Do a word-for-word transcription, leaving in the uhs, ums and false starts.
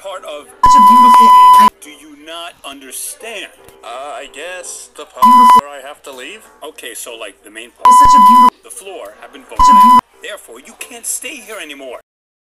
part of Such a beautiful. I, do you not understand? Uh, I guess the part where I have to leave? Okay, so like the main part. it's such a beautiful. The floor have been Such voted a out. beautiful. Therefore, you can't stay here anymore.